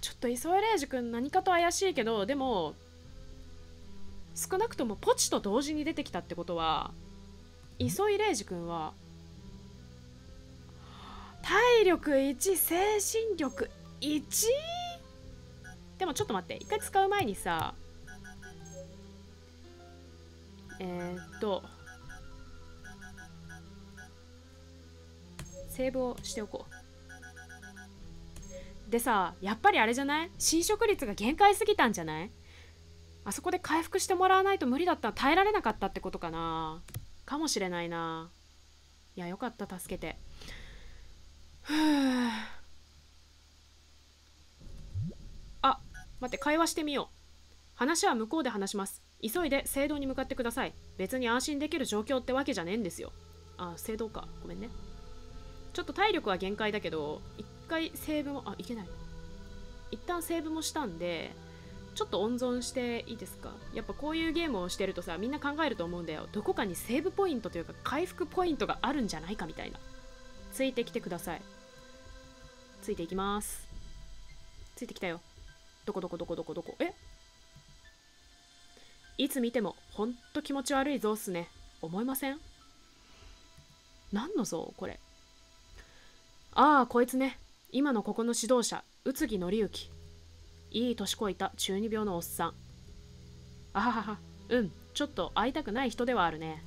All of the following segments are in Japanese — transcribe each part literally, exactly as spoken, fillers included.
ちょっと磯江礼二君何かと怪しいけど、でも少なくともポチと同時に出てきたってことは、磯井礼二君は体力いち、精神力いち。でもちょっと待って、一回使う前にさ、えー、っとセーブをしておこう。でさ、やっぱりあれじゃない？侵食率が限界すぎたんじゃない？あそこで回復してもらわないと無理だった、耐えられなかったってことかな。かもしれないな。いや、よかった、助けて。ふぅ。あ、待って、会話してみよう。話は向こうで話します。急いで聖堂に向かってください。別に安心できる状況ってわけじゃねえんですよ。あ、聖堂か。ごめんね。ちょっと体力は限界だけど、一回セーブも、あ、いけない。一旦セーブもしたんで、ちょっと温存していいですか？やっぱこういうゲームをしてるとさ、みんな考えると思うんだよ。どこかにセーブポイントというか回復ポイントがあるんじゃないかみたいな。ついてきてください。ついていきます。ついてきたよ。どこどこどこどこどこ。え？いつ見てもほんと気持ち悪い像っすね。思いません？何の像これ。ああ、こいつね。今のここの指導者、宇津木紀之。いい年こいた中二病のおっさん。あははは、うん、ちょっと会いたくない人ではあるね。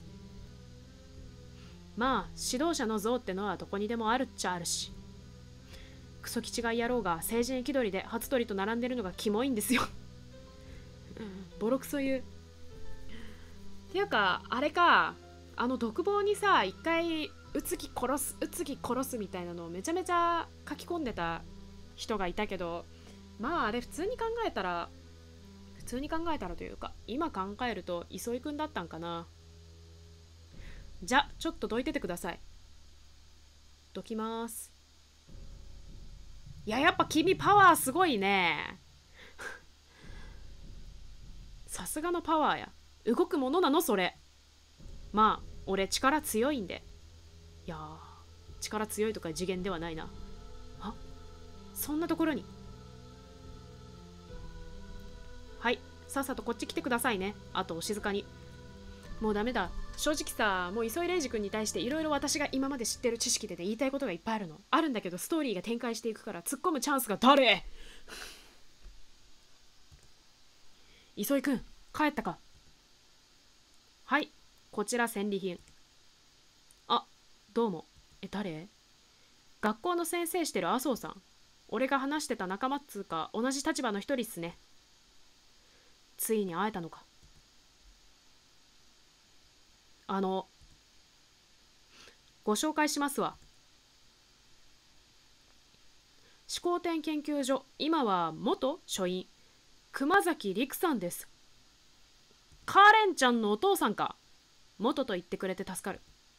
まあ、指導者の像ってのはどこにでもあるっちゃあるし。クソ気違い野郎が成人気取りで初取りと並んでるのがキモいんですよ。ボロクソ言う。っていうか、あれか、あの独房にさ、一回、宇津木殺す、宇津木殺すみたいなのをめちゃめちゃ書き込んでた人がいたけど、まああれ普通に考えたら普通に考えたらというか今考えると磯井くんだったんかな。じゃちょっとどいててください。どきます。いややっぱ君パワーすごいね。さすがのパワーや。動くものなのそれ。まあ俺力強いんで。いやー力強いとか次元ではないな。あ、そんなところに。はい、さっさとこっち来てくださいね。あとお静かに。もうダメだ。正直さ、もう磯井礼二君に対していろいろ私が今まで知ってる知識で、ね、言いたいことがいっぱいあるの。あるんだけどストーリーが展開していくから突っ込むチャンスが誰？磯井君、帰ったか？はい、こちら戦利品。あ、どうも。え、誰？学校の先生してる麻生さん。俺が話してた仲間っつうか同じ立場の一人っすね。ついに会えたのか。あのご紹介しますわ。思考点研究所、今は元所員熊崎陸さんです。カーレンちゃんのお父さんか。元と言ってくれて助かる。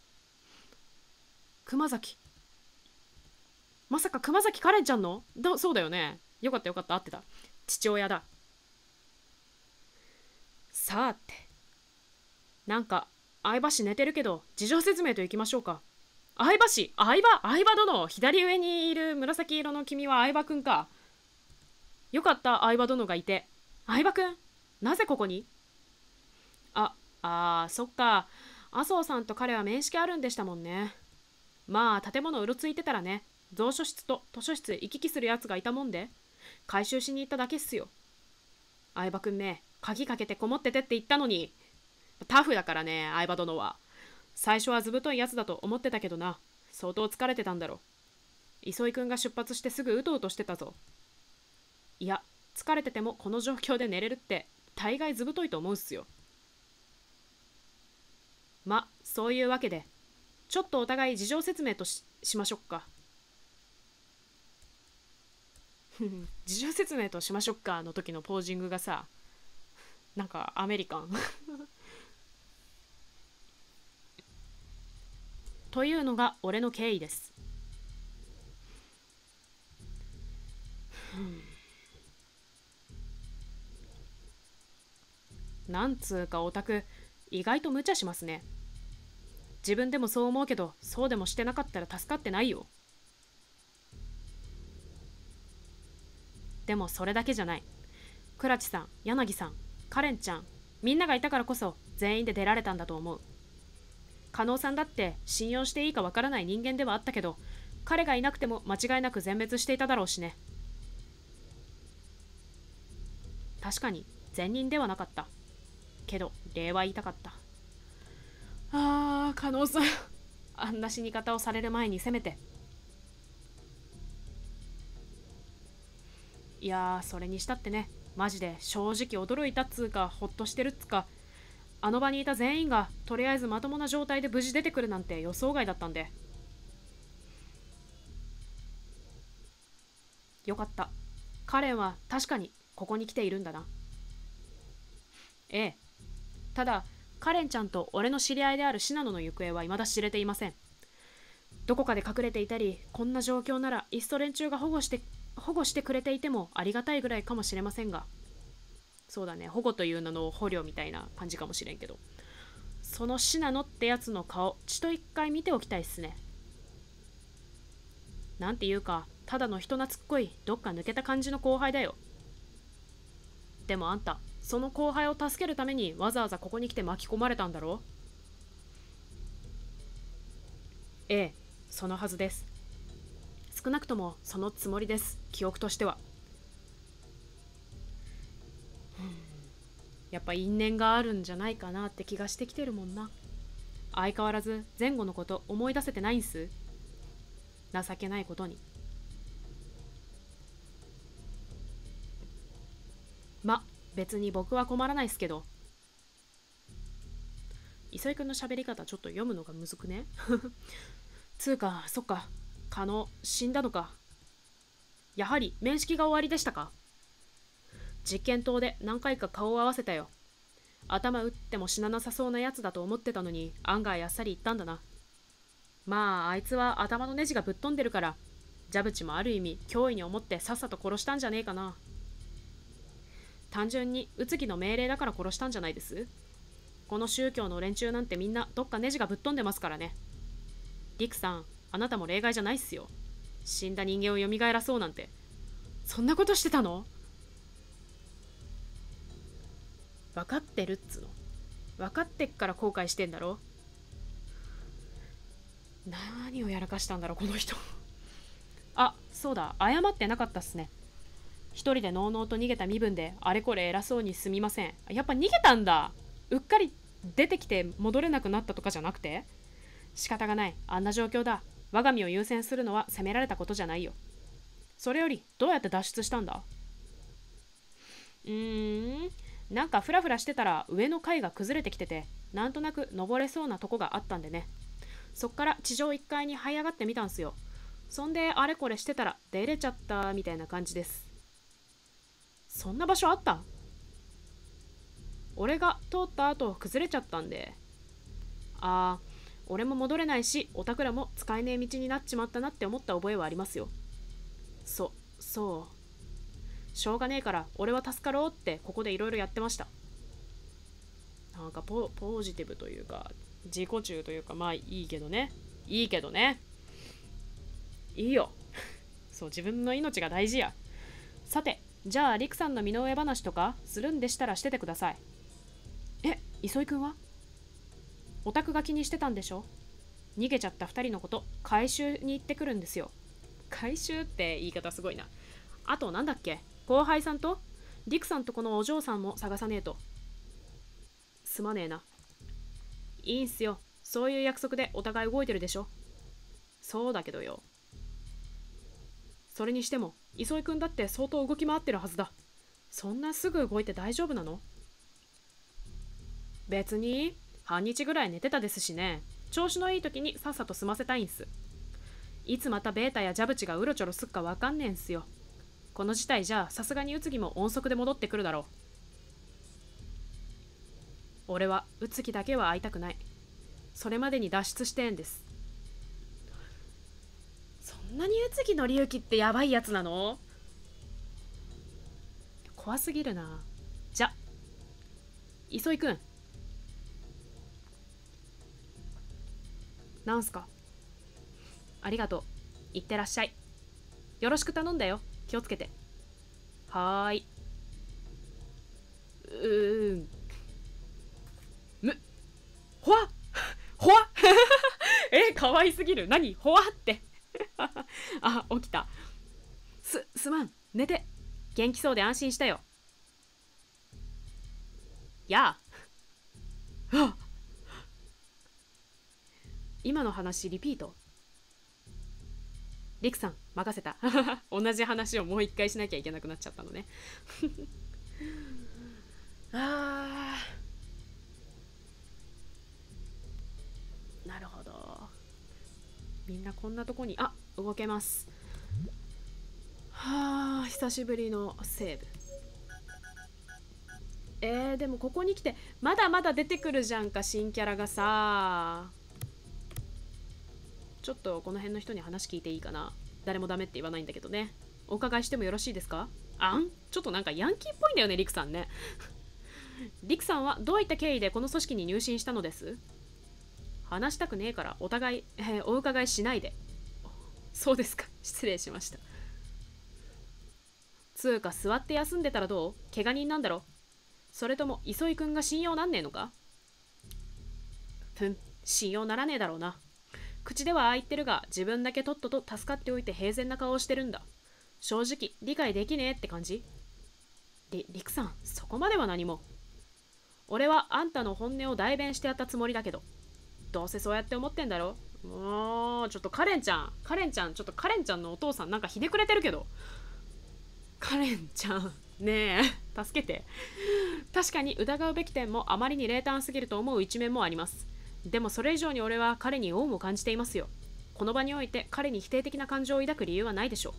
熊崎、まさか熊崎カレンちゃんのだ。そうだよね。よかったよかった、合ってた。父親だ。さて、なんか相葉氏寝てるけど事情説明といきましょうか。相葉氏、相葉、相葉殿。左上にいる紫色の君は相葉くんか。よかった、相葉殿がいて。相葉くん、なぜここに？あ、あー、そっか。麻生さんと彼は面識あるんでしたもんね。まあ建物うろついてたらね、蔵書室と図書室行き来するやつがいたもんで回収しに行っただけっすよ。相葉くんめ、鍵かけてこもっててって言ったのに。タフだからね、相葉殿は。最初はずぶといやつだと思ってたけどな。相当疲れてたんだろ。磯井くんが出発してすぐうとうとしてたぞ。いや、疲れててもこの状況で寝れるって大概ずぶといと思うっすよ。ま、そういうわけでちょっとお互い事情説明と し, しましょっか。事情説明としましょっかの時のポージングがさ、なんかアメリカン。というのが俺の経緯です。なんつうかオタク意外と無茶しますね。自分でもそう思うけど、そうでもしてなかったら助かってないよ。 でもそれだけじゃない。倉地さん、柳さん、カレンちゃん、みんながいたからこそ全員で出られたんだと思う。加納さんだって信用していいかわからない人間ではあったけど、彼がいなくても間違いなく全滅していただろうしね。確かに善人ではなかった。けど礼は言いたかった。あー、加納さんあんな死に方をされる前にせめて。いやー、それにしたってね、マジで正直驚いたっつうか、ほっとしてるっつか、あの場にいた全員がとりあえずまともな状態で無事出てくるなんて予想外だったんで。よかった。カレンは確かにここに来ているんだな。ええ。ただカレンちゃんと俺の知り合いであるシナノの行方は未だ知れていません。どこかで隠れていたり、こんな状況ならいっそ連中が保護して保護してくれていてもありがたいぐらいかもしれませんが。そうだね、保護という名の捕虜みたいな感じかもしれんけど、そのシナノってやつの顔ちと一回見ておきたいっすね。なんていうか、ただの人懐っこいどっか抜けた感じの後輩だよ。でもあんた、その後輩を助けるためにわざわざここに来て巻き込まれたんだろう。ええ、そのはずです。少なくともそのつもりです、記憶としては。やっぱ因縁があるんじゃないかなって気がしてきてるもんな。相変わらず前後のこと思い出せてないんす。情けないことに。ま、別に僕は困らないっすけど。磯井くんの喋り方ちょっと読むのがむずくねつうか、そっか、加納死んだのか。やはり面識が終わりでしたか。実験棟で何回か顔を合わせたよ。頭打っても死ななさそうなやつだと思ってたのに、案外あっさり言ったんだな。まああいつは頭のネジがぶっ飛んでるから、ジャブチもある意味脅威に思ってさっさと殺したんじゃねえかな。単純に宇津木の命令だから殺したんじゃないです。この宗教の連中なんてみんなどっかネジがぶっ飛んでますからね。リクさん、あなたも例外じゃないっすよ。死んだ人間を蘇らそうなんて。そんなことしてたの。分かってるっつの。分かってっから後悔してんだろ。何をやらかしたんだろうこの人あ、そうだ、謝ってなかったっすね。一人でのうのうと逃げた身分であれこれ偉そうにすみません。やっぱ逃げたんだ。うっかり出てきて戻れなくなったとかじゃなくて。仕方がない、あんな状況だ。我が身を優先するのは責められたことじゃないよ。それよりどうやって脱出したんだ。うーんなんかフラフラしてたら上の階が崩れてきてて、なんとなく登れそうなとこがあったんでね。そっから地上いっかいに這い上がってみたんすよ。そんであれこれしてたら出れちゃったみたいな感じです。そんな場所あった？俺が通った後崩れちゃったんで。ああ、俺も戻れないし、おたくらも使えねえ道になっちまったなって思った覚えはありますよ。そ、そう。しょうがねえから俺は助かろうってここでいろいろやってました。なんかポ、ポジティブというか、自己中というか、まあいいけどね。いいけどね。いいよ。そう、自分の命が大事や。さて、じゃあリクさんの身の上話とかするんでしたらしててください。え、磯井くんは？オタクが気にしてたんでしょ。逃げちゃったふたりのこと回収に行ってくるんですよ。回収って言い方すごいな。あとなんだっけ、後輩さんとリクさんとこのお嬢さんも探さねえと。すまねえな。いいんすよ、そういう約束でお互い動いてるでしょ。そうだけどよ。それにしても磯井くんだって相当動き回ってるはずだ。そんなすぐ動いて大丈夫なの？別に半日ぐらい寝てたですしね。調子のいい時にさっさと済ませたいんす。いつまたベータやジャブチがうろちょろすっかわかんねえんすよ。この事態じゃさすがに宇津木も音速で戻ってくるだろう。俺は宇津木だけは会いたくない。それまでに脱出してんです。そんなに宇津木の隆起ってやばいやつなの？怖すぎるな。じゃ、磯井くん。なんすか？ありがとう。いってらっしゃい。よろしく頼んだよ。気をつけて。 はーい。うーん。む、ほわほわえ、かわいすぎる。何ほわってあ、起きた。す、すまん。寝て。元気そうで安心したよ。やあ。あ、今の話リピート。リクさん任せた同じ話をもう一回しなきゃいけなくなっちゃったのねあー、なるほど。みんなこんなとこに、あ、動けます。はあ、久しぶりのセーブ。えー、でもここに来てまだまだ出てくるじゃんか、新キャラがさ。ちょっとこの辺の人に話聞いていいかな。誰もダメって言わないんだけどね。お伺いしてもよろしいですか？あん、ちょっとなんかヤンキーっぽいんだよね、リクさんねリクさんはどういった経緯でこの組織に入信したのです？話したくねえからお互い、えー、お伺いしないで。そうですか、失礼しました。つうか座って休んでたらどう？怪我人なんだろ？それとも磯井くんが信用なんねえのか？ふん、信用ならねえだろうな。口ではああ言ってるが自分だけとっとと助かっておいて平然な顔をしてるんだ。正直理解できねえって感じ。り、りくさん、そこまでは何も。俺はあんたの本音を代弁してやったつもりだけど、どうせそうやって思ってんだろ。もうちょっとカレンちゃんカレンちゃんちょっとカレンちゃんのお父さんなんかひねくれてるけど。カレンちゃんねえ助けて。確かに疑うべき点もあまりに冷淡すぎると思う一面もあります。でもそれ以上に俺は彼に恩を感じていますよ。この場において彼に否定的な感情を抱く理由はないでしょう。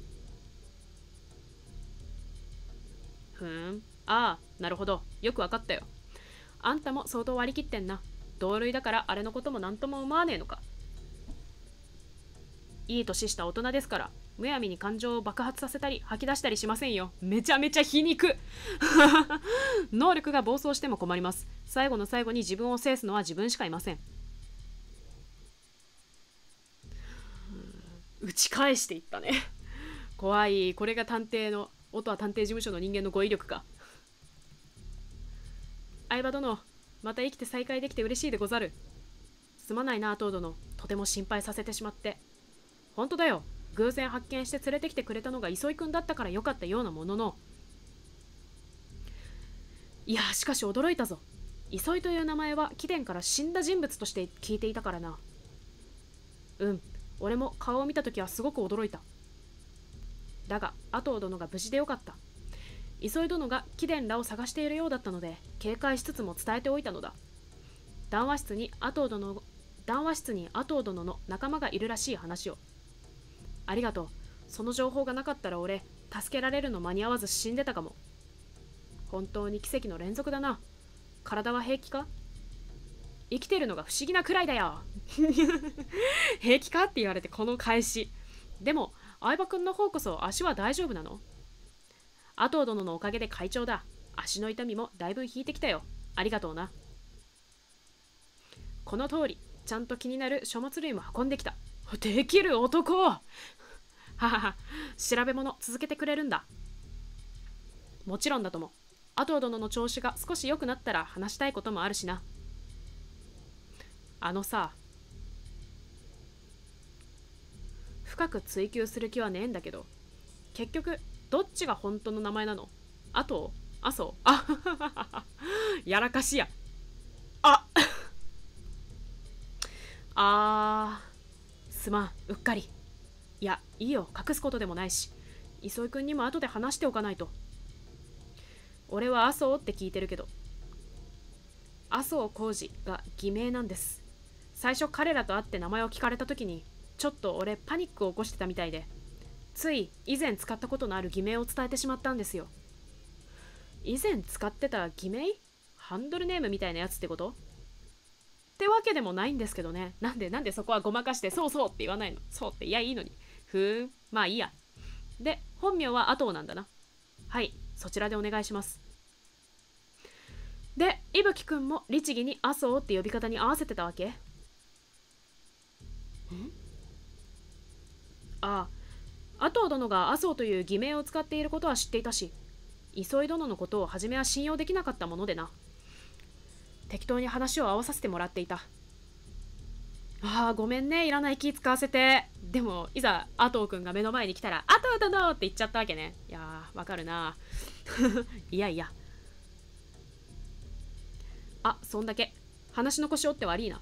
ふーん、ああ、なるほど、よくわかったよ。あんたも相当割り切ってんな。同類だからあれのことも何とも思わねえのか。いい年した大人ですから、むやみに感情を爆発させたり吐き出したりしませんよ。めちゃめちゃ皮肉能力が暴走しても困ります。最後の最後に自分を制すのは自分しかいません。打ち返していったね怖い。これが探偵の音は探偵事務所の人間の語彙力か。相葉殿、また生きて再会できて嬉しいでござる。すまないな、東殿、とても心配させてしまって。本当だよ、偶然発見して連れてきてくれたのが磯井くんだったからよかったようなものの。いや、しかし驚いたぞ。磯井という名前は貴殿から死んだ人物として聞いていたからな。うん、俺も顔を見た時はすごく驚いた。だが阿藤殿が無事でよかった。磯井殿が貴殿らを探しているようだったので警戒しつつも伝えておいたのだ。談話室に阿藤殿談話室に阿藤殿の仲間がいるらしい話を。ありがとう。その情報がなかったら俺助けられるの間に合わず死んでたかも。本当に奇跡の連続だな。体は平気か？生きてるのが不思議なくらいだよ平気かって言われてこの返し。でも相葉君の方こそ足は大丈夫なの？阿藤殿のおかげで快調だ。足の痛みもだいぶ引いてきたよ。ありがとうな。この通りちゃんと気になる書物類も運んできた。できる男ははは、調べ物続けてくれるんだ。もちろんだとも。阿藤殿の調子が少し良くなったら話したいこともあるしな。あのさ、深く追求する気はねえんだけど、結局どっちが本当の名前なの？あと麻生？あやらかしや。ああー、すまん、うっかり。いや、いいよ、隠すことでもないし、磯井くんにも後で話しておかないと。俺は麻生って聞いてるけど、麻生浩二が偽名なんです。最初彼らと会って名前を聞かれた時にちょっと俺パニックを起こしてたみたいで、つい以前使ったことのある偽名を伝えてしまったんですよ。以前使ってた偽名？ハンドルネームみたいなやつってこと？ってわけでもないんですけどね。なんでなんでそこはごまかしてそうそうって言わないの？そうって、いやいいのに。ふーん、まあいいや。で、本名は阿藤なんだな。はい、そちらでお願いします。で、伊吹くんも律儀に麻生って呼び方に合わせてたわけ？ん？ああ、阿藤殿が麻生という偽名を使っていることは知っていたし、 磯井殿のことを初めは信用できなかったものでな。適当に話を合わさせてもらっていた。ああ、ごめんね、いらない気使わせて。でもいざ阿藤君が目の前に来たら「阿藤殿!」って言っちゃったわけね。いやー、わかるな。いやいや、あ、そんだけ話の腰折って悪いな。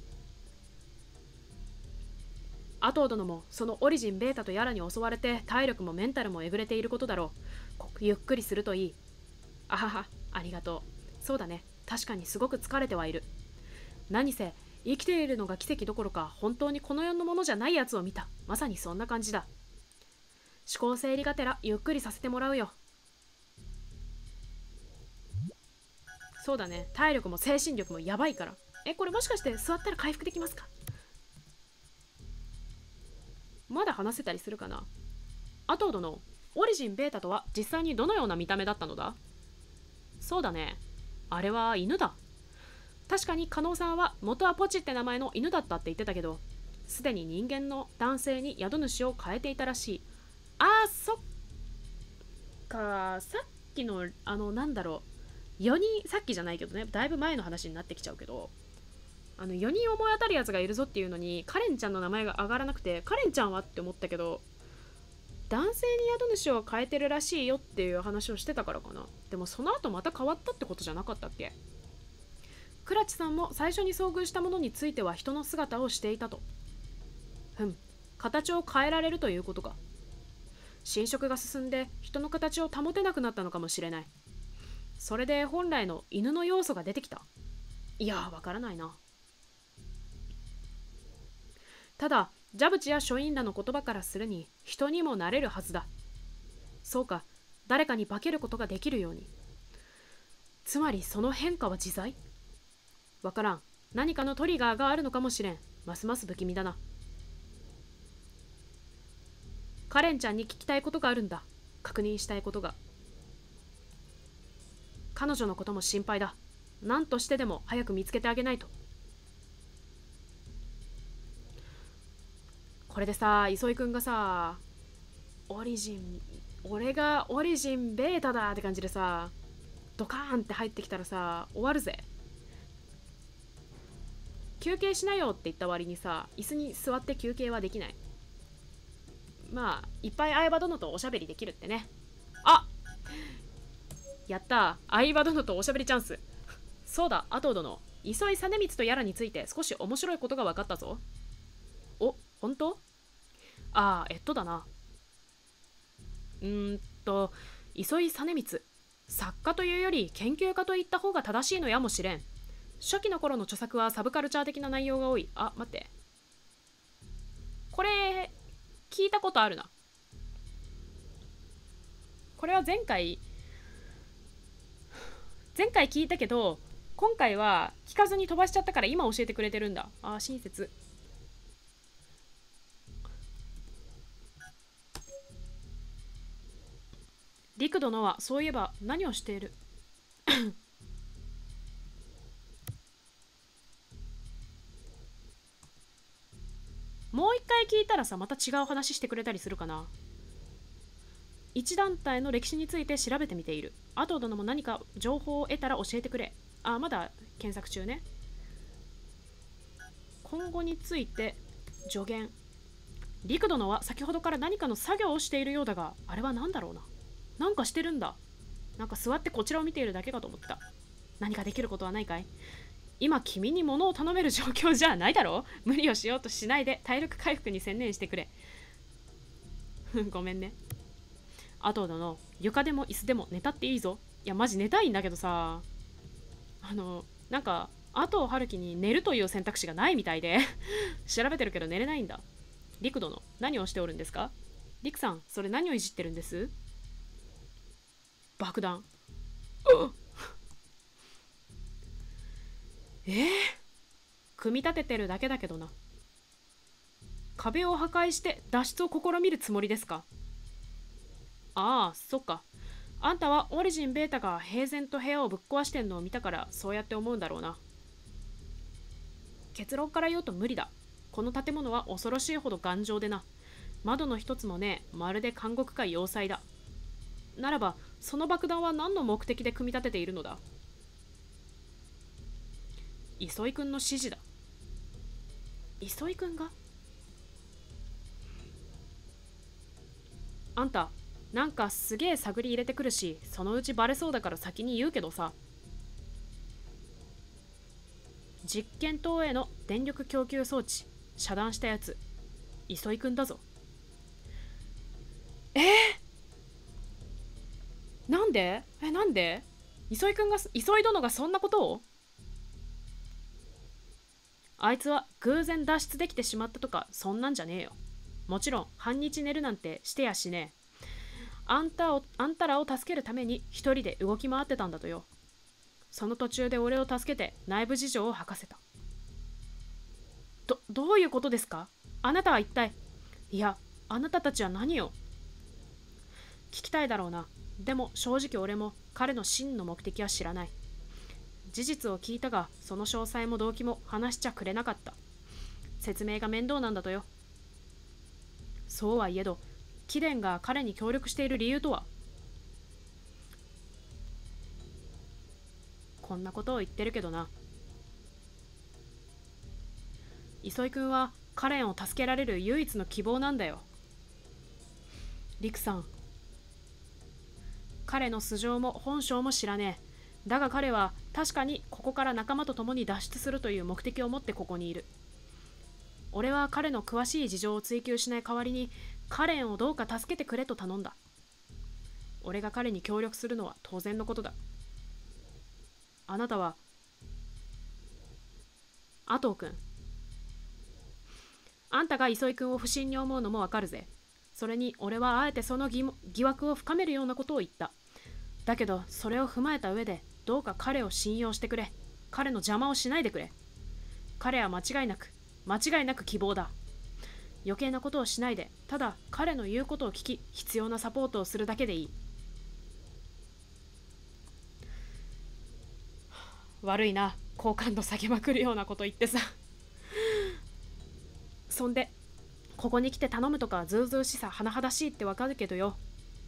阿藤殿もそのオリジンベータとやらに襲われて体力もメンタルもえぐれていることだろう。ゆっくりするといい。あはは、ありがとう。そうだね、確かにすごく疲れてはいる。何せ生きているのが奇跡どころか本当にこの世のものじゃないやつを見た。まさにそんな感じだ。思考整理がてらゆっくりさせてもらうよ。そうだね、体力も精神力もやばいから。え、これもしかして座ったら回復できますか？まだ話せたりするかな。アトー殿、オリジンベータとは実際にどのような見た目だったのだ？そうだね、あれは犬だ。確かに加納さんは元はポチって名前の犬だったって言ってたけど、すでに人間の男性に宿主を変えていたらしい。あー、そっか、さっきのあのなんだろう、よにん、さっきじゃないけどね、だいぶ前の話になってきちゃうけど、あのよにん思い当たるやつがいるぞっていうのにカレンちゃんの名前が上がらなくて、カレンちゃんはって思ったけど、男性に宿主を変えてるらしいよっていう話をしてたからかな。でもその後また変わったってことじゃなかったっけ？クラチさんも最初に遭遇したものについては人の姿をしていたと。ふん、形を変えられるということか。侵食が進んで人の形を保てなくなったのかもしれない。それで本来の犬の要素が出てきた。いやー、わからないな。ただジャブチや書院らの言葉からするに人にもなれるはずだ。そうか、誰かに化けることができるように。つまりその変化は自在？わからん。何かのトリガーがあるのかもしれん。ますます不気味だな。カレンちゃんに聞きたいことがあるんだ。確認したいことが。彼女のことも心配だ。何としてでも早く見つけてあげないと。これでさ、磯井くんがさ、オリジン、俺がオリジンベータだって感じでさ、ドカーンって入ってきたらさ、終わるぜ。休憩しなよって言った割にさ、椅子に座って休憩はできない。まあ、いっぱい相葉殿とおしゃべりできるってね。あ、やった、相葉殿とおしゃべりチャンス。そうだ、阿藤殿、磯井実光とやらについて少し面白いことが分かったぞ。お、本当？ああ、えっとだな。うーんと、磯井実光、作家というより研究家と言った方が正しいのやもしれん。初期の頃の著作はサブカルチャー的な内容が多い。あ、待って。これ、聞いたことあるな。これは前回、前回聞いたけど、今回は聞かずに飛ばしちゃったから今教えてくれてるんだ。あ、親切。陸殿はそういえば何をしている？もう一回聞いたらさ、また違う話してくれたりするかな。一団体の歴史について調べてみている。あと殿も何か情報を得たら教えてくれ。あ、まだ検索中ね。今後について助言。陸殿は先ほどから何かの作業をしているようだが、あれは何だろうな。なんかしてるんだ。なんか座ってこちらを見ているだけかと思った。何かできることはないかい？今君に物を頼める状況じゃないだろう。無理をしようとしないで体力回復に専念してくれ。ごめんね。あと殿、床でも椅子でも寝たっていいぞ。いやマジ寝たいんだけどさ、あのなんかあと春樹に寝るという選択肢がないみたいで調べてるけど寝れないんだ。陸殿、何をしておるんですか？陸さん、それ何をいじってるんです？爆弾。えー、組み立ててるだけだけどな。壁を破壊して脱出を試みるつもりですか？ああ、そっか。あんたはオリジンベータが平然と部屋をぶっ壊してんのを見たからそうやって思うんだろうな。結論から言うと無理だ。この建物は恐ろしいほど頑丈でな。窓の一つもね、まるで監獄か要塞だ。 ならばその爆弾は何の目的で組み立てているのだ？磯井くんの指示だ。磯井くんが？あんたなんかすげえ探り入れてくるし、そのうちバレそうだから先に言うけどさ、実験棟への電力供給装置遮断したやつ磯井くんだぞ。えー、なんでえなんで磯井くんが磯井殿がそんなことを？あいつは偶然脱出できてしまったとかそんなんじゃねえよ。もちろん半日寝るなんてしてやしねえ。あんたをあんたらを助けるために一人で動き回ってたんだとよ。その途中で俺を助けて内部事情を吐かせた。どどういうことですか？あなたは一体。いや、あなたたちは何を？聞きたいだろうな。でも正直俺も彼の真の目的は知らない。事実を聞いたが、その詳細も動機も話しちゃくれなかった。説明が面倒なんだとよ。そうはいえど、貴殿が彼に協力している理由とは？こんなことを言ってるけどな。磯井君はカレンを助けられる唯一の希望なんだよ。陸さん、彼の素性も本性も知らねえ。だが彼は確かにここから仲間と共に脱出するという目的を持ってここにいる。俺は彼の詳しい事情を追求しない代わりにカレンをどうか助けてくれと頼んだ。俺が彼に協力するのは当然のことだ。あなたは阿藤君、あんたが磯井君を不審に思うのもわかるぜ。それに俺はあえてその 疑, 疑惑を深めるようなことを言った。だけどそれを踏まえた上でどうか彼を信用してくれ。彼の邪魔をしないでくれ。彼は間違いなく間違いなく希望だ。余計なことをしないで、ただ彼の言うことを聞き、必要なサポートをするだけでいい。悪いな、好感度下げまくるようなこと言ってさ。そんでここに来て頼むとかずうずうしさ甚だしいってわかるけどよ。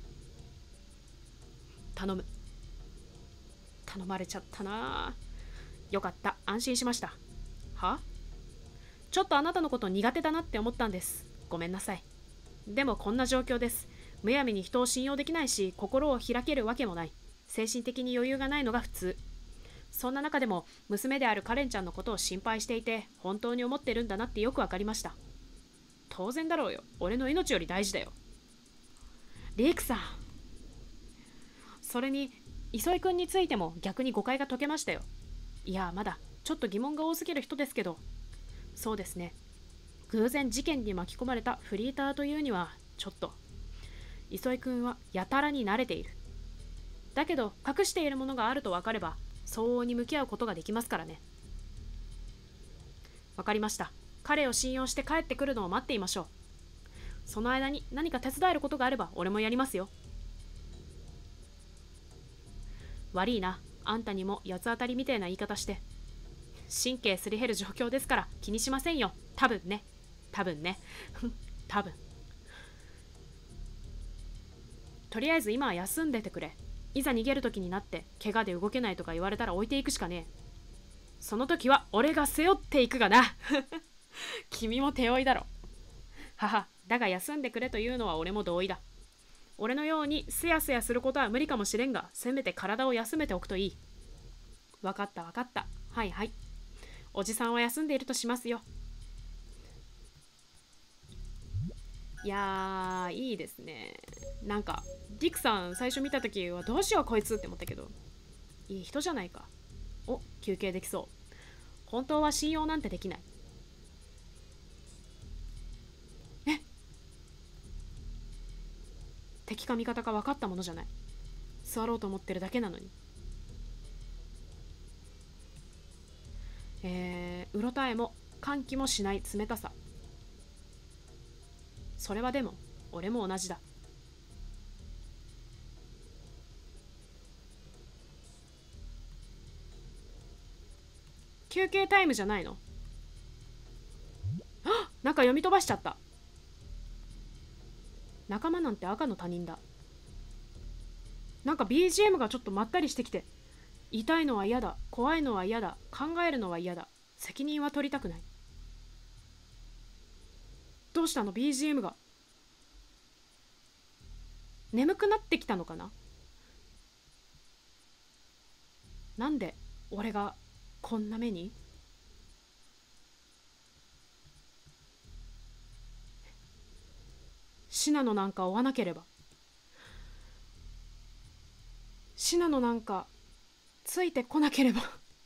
頼む。頼まれちゃったな。よかった、安心しました。は？ちょっとあなたのこと苦手だなって思ったんです。ごめんなさい。でもこんな状況です。むやみに人を信用できないし、心を開けるわけもない。精神的に余裕がないのが普通。そんな中でも娘であるカレンちゃんのことを心配していて、本当に思ってるんだなってよくわかりました。当然だろうよ。俺の命より大事だよ。リクさん。それに磯井君についても逆に誤解が解けましたよ。いや、まだちょっと疑問が多すぎる人ですけど、そうですね、偶然事件に巻き込まれたフリーターというにはちょっと。磯井君はやたらに慣れている。だけど隠しているものがあると分かれば相応に向き合うことができますからね。わかりました。彼を信用して帰ってくるのを待っていましょう。その間に何か手伝えることがあれば俺もやりますよ。悪いな、あんたにも八つ当たりみたいな言い方して。神経すり減る状況ですから気にしませんよ。多分ね。多分ね。多分。とりあえず今は休んでてくれ。いざ逃げる時になって怪我で動けないとか言われたら置いていくしかねえ。その時は俺が背負っていくがな。君も手負いだろ。はは、だが休んでくれというのは俺も同意だ。俺のようにすやすやすることは無理かもしれんが、せめて体を休めておくといい。わかったわかった。はいはい。おじさんは休んでいるとしますよ。いやー、いいですね。なんかリクさん最初見た時はどうしようこいつって思ったけど、いい人じゃないか。お、休憩できそう。本当は信用なんてできない。え、敵か味方か分かったものじゃない。座ろうと思ってるだけなのに。えー、うろたえも歓喜もしない冷たさ。それはでも俺も同じだ。休憩タイムじゃないの？あ、なんか読み飛ばしちゃった。仲間なんて赤の他人だ。 なんか ビージーエム がちょっとまったりしてきて、痛いのは嫌だ、怖いのは嫌だ、考えるのは嫌だ、責任は取りたくない。どうしたの ビージーエム が。眠くなってきたのかな。なんで俺がこんな目に。シナノなんか追わなければ。シナノなんかついてこなければ。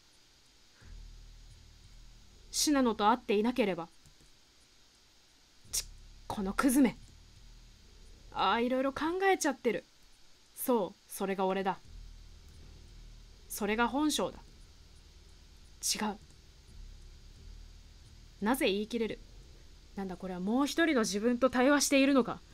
シナノと会っていなければ。ちこのクズめ。ああ、いろいろ考えちゃってる。そう、それが俺だ。それが本性だ。違う。なぜ言い切れる。なんだこれは、もう一人の自分と対話しているのか。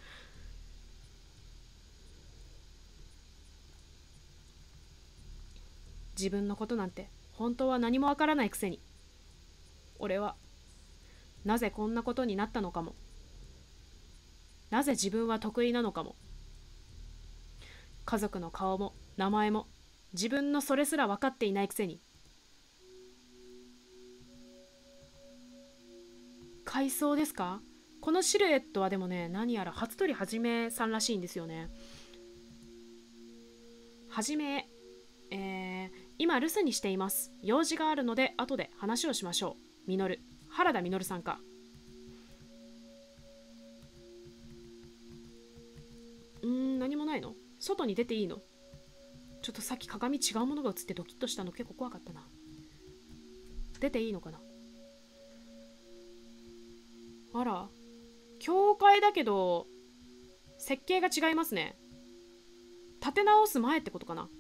自分のことなんて本当は何もわからないくせに、俺はなぜこんなことになったのかも、なぜ自分は得意なのかも、家族の顔も名前も自分のそれすら分かっていないくせに。海藻ですか。このシルエットはでもね、何やら初鳥はじめさんらしいんですよね。はじめ、えー、今留守にしています。用事があるので後で話をしましょう。みのる、原田みのるさんか。うーん、何もないの。外に出ていいの。ちょっとさっき鏡違うものが映ってドキッとしたの結構怖かったな。出ていいのかな。あら、教会だけど設計が違いますね。立て直す前ってことかな。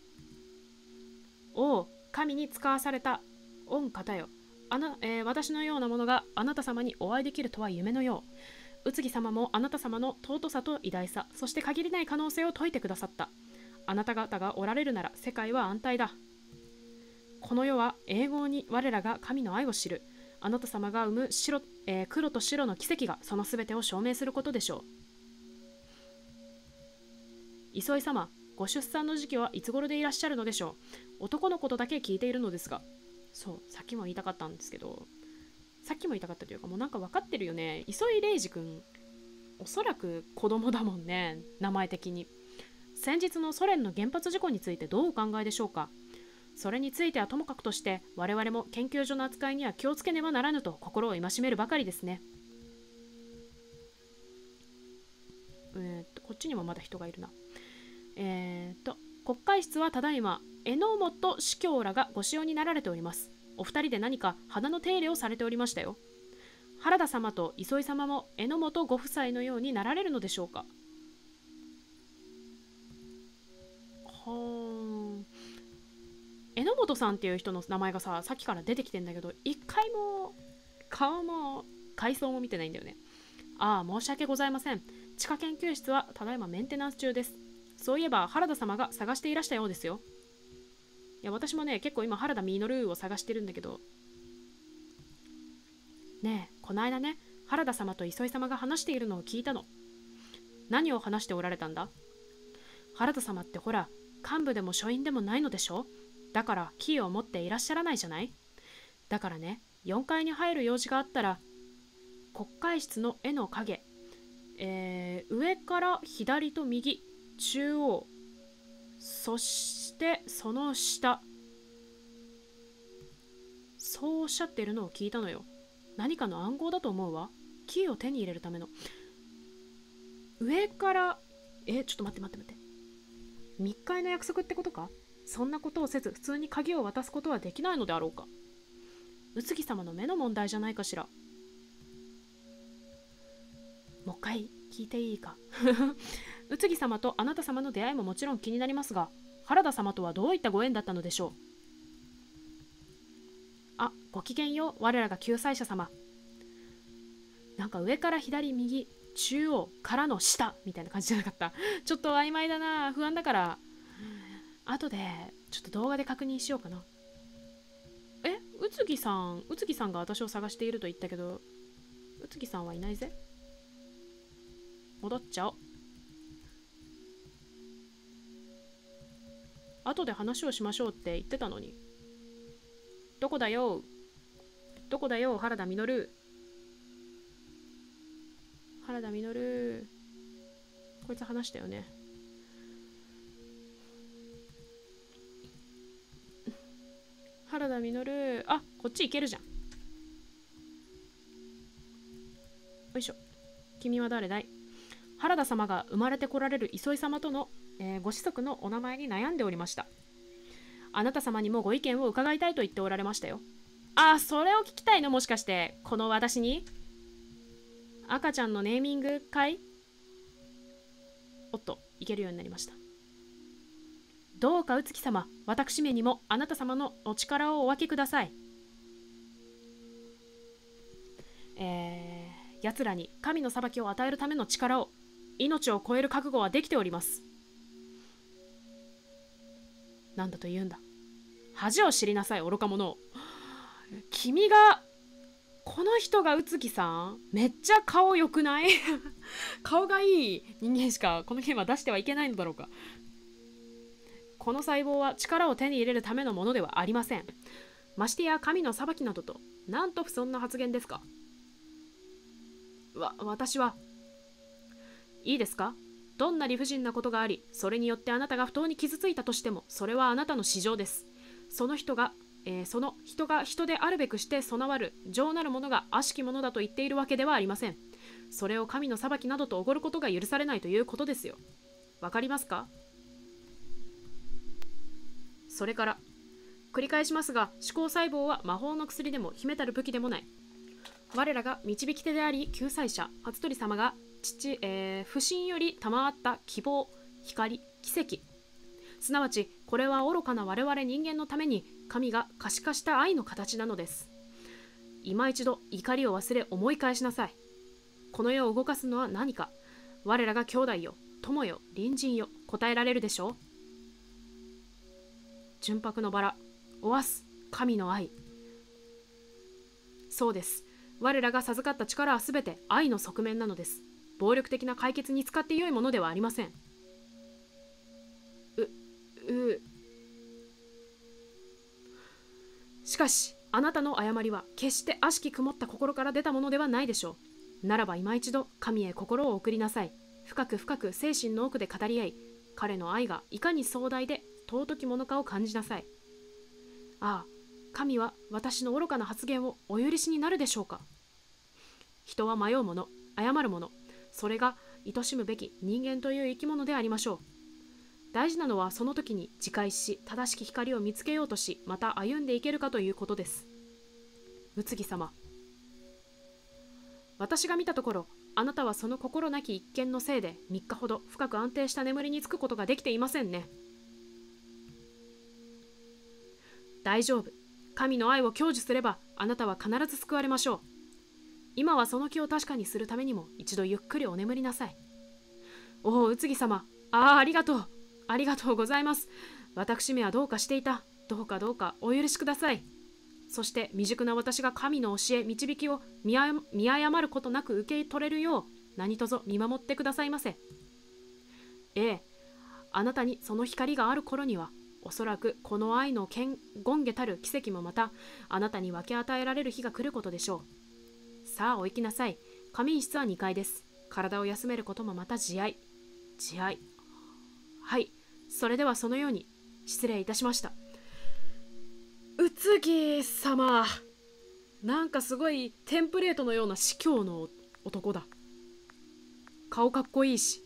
おう、神に使わされた御方よ。あな、えー私のようなものがあなた様にお会いできるとは夢のよう。宇津木様もあなた様の尊さと偉大さ、そして限りない可能性を説いてくださった。あなた方がおられるなら世界は安泰だ。この世は永劫に我らが神の愛を知る。あなた様が生む白、えー黒と白の奇跡がその全てを証明することでしょう。磯井様、ご出産の時期はいつ頃でいらっしゃるのでしょう。男のことだけ聞いているのですが。そう、さっきも言いたかったんですけど、さっきも言いたかったというか、もうなんか分かってるよね。磯井玲二君、おそらく子供だもんね、名前的に。先日のソ連の原発事故についてどうお考えでしょうか。それについてはともかくとして、我々も研究所の扱いには気をつけねばならぬと心を戒めるばかりですね。えー、っとこっちにもまだ人がいるな。えー、っと国会室はただいま榎本司教らがご使用になられております。お二人で何か花の手入れをされておりましたよ。原田様と磯井様も榎本ご夫妻のようになられるのでしょうか。はー。榎本さんっていう人の名前がさ、さっきから出てきてんだけど、一回も顔も階層も見てないんだよね。ああ、申し訳ございません。地下研究室はただいまメンテナンス中です。そういえば原田様が探していらしたようですよ。いや、私もね、結構今原田実を探してるんだけど。ねえ、この間ね、原田様と磯井様が話しているのを聞いたの。何を話しておられたんだ。原田様ってほら、幹部でも書院でもないのでしょ。だからキーを持っていらっしゃらないじゃない。だからね、よんかいに入る用事があったら、国会室の絵の影、えー、上から左と右、中央、そしてその下、そうおっしゃっているのを聞いたのよ。何かの暗号だと思うわ。キーを手に入れるための。上から、え、ちょっと待って待って待って。密会の約束ってことか。そんなことをせず普通に鍵を渡すことはできないのであろうか。宇津木様の目の問題じゃないかしら。もう一回聞いていいか。宇津木様とあなた様の出会いももちろん気になりますが、原田様とはどういったご縁だったのでしょう。あ、ごきげんよう、我らが救済者様。なんか上から左右中央からの下みたいな感じじゃなかった。ちょっと曖昧だな、不安だから、後でちょっと動画で確認しようかな。え、宇津木さん、宇津木さんが私を探していると言ったけど、宇津木さんはいないぜ。戻っちゃおう。 後で話をしましょうって言ってたのに。どこだよどこだよ原田実。原田実。こいつ話したよね。原田実。あ、こっち行けるじゃん。よいしょ。君は誰だい？原田様が生まれてこられる磯井様との、えーご子息のお名前に悩んでおりました。あなた様にもご意見を伺いたいと言っておられましたよ。ああ、それを聞きたいの？もしかしてこの私に？赤ちゃんのネーミングかい？おっと、いけるようになりました。どうか宇月様、私めにもあなた様のお力をお分けください。えー、奴らに神の裁きを与えるための力を、命を超える覚悟はできております。なんだと言うんだ。恥を知りなさい、愚か者。君が、この人が宇月さん？めっちゃ顔良くない？顔がいい人間しかこのゲームは出してはいけないのだろうか。この細胞は力を手に入れるためのものではありません。ましてや神の裁きなどと、なんと不遜な発言ですか。わ、私は。いいですか？どんな理不尽なことがあり、それによってあなたが不当に傷ついたとしても、それはあなたの私情です。その人が、えー、その人が人であるべくして備わる情なるものが悪しきものだと言っているわけではありません。それを神の裁きなどとおごることが許されないということですよ。わかりますか？それから、繰り返しますが、思考細胞は魔法の薬でも秘めたる武器でもない。我らが導き手であり救済者初鳥様が父、えー、不信より賜った希望、光、奇跡、すなわちこれは愚かな我々人間のために神が可視化した愛の形なのです。今一度怒りを忘れ思い返しなさい。この世を動かすのは何か。我らが兄弟よ、友よ、隣人よ、答えられるでしょう。純白のバラ、おわす神の愛。そうです。我らが授かった力はすべて愛の側面なのです。暴力的な解決に使ってよいものではありません。う、う。しかし、あなたの誤りは決して悪しき曇った心から出たものではないでしょう。ならば今一度神へ心を送りなさい。深く深く精神の奥で語り合い、彼の愛がいかに壮大で尊きものかを感じなさい。ああ、神は私の愚かな発言をお許しになるでしょうか。人は迷うもの、誤るもの、それが愛しむべき人間という生き物でありましょう。大事なのはその時に自戒し、正しき光を見つけようとし、また歩んでいけるかということです。宇津木様、私が見たところ、あなたはその心なき一見のせいでみっかほど深く安定した眠りにつくことができていませんね。大丈夫。神の愛を享受すればあなたは必ず救われましょう。今はその気を確かにするためにも一度ゆっくりお眠りなさい。おお、宇津木様、ああ、ありがとう。ありがとうございます。私めはどうかしていた。どうかどうかお許しください。そして未熟な私が神の教え、導きを見誤ることなく受け取れるよう何卒見守ってくださいませ。ええ、あなたにその光がある頃には、おそらくこの愛の権下たる奇跡もまたあなたに分け与えられる日が来ることでしょう。さあお行きなさい。仮眠室はにかいです。体を休めることもまた自愛。自愛。はい、それではそのように。失礼いたしました。宇津木様、なんかすごいテンプレートのような司教の男だ。顔かっこいいし。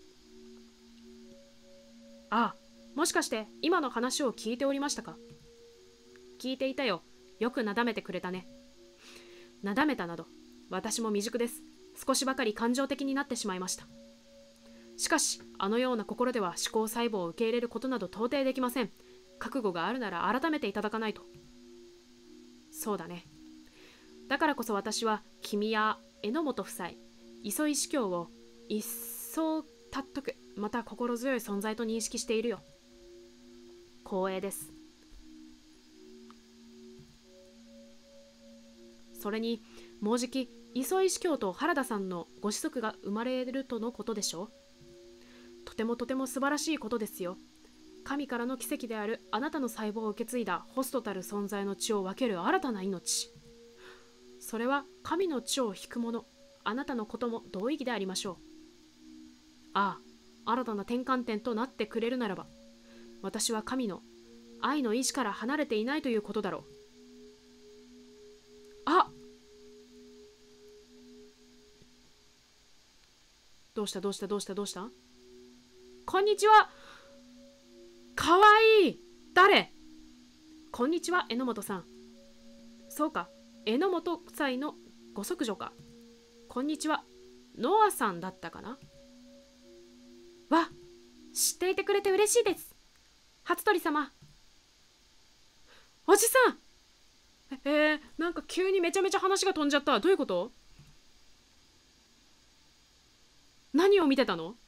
ああ、もしかして今の話を聞いておりましたか。聞いていたよ。よくなだめてくれたね。なだめたなど、私も未熟です。少しばかり感情的になってしまいました。しかし、あのような心では思考細胞を受け入れることなど到底できません。覚悟があるなら改めていただかないと。そうだね。だからこそ私は君や榎本夫妻、磯井司教を一層尊く、また心強い存在と認識しているよ。光栄です。それにもうじき磯井司教と原田さんのご子息が生まれるとのことでしょう。とてもとても素晴らしいことですよ。 神からの奇跡であるあなたの細胞を受け継いだホストたる存在の血を分ける新たな命。それは神の血を引くもの、あなたのことも同意義でありましょう。ああ、新たな転換点となってくれるならば、私は神の愛の意志から離れていないということだろう。あ、どうしたどうしたどうしたどうした。こんにちは。かわいい。誰？こんにちは、榎本さん。そうか、榎本夫妻のご息女か。こんにちは、ノアさんだったかな。わ、知っていてくれて嬉しいです。初鳥様。おじさん。えー、なんか急にめちゃめちゃ話が飛んじゃった。どういうこと？何を見てたの？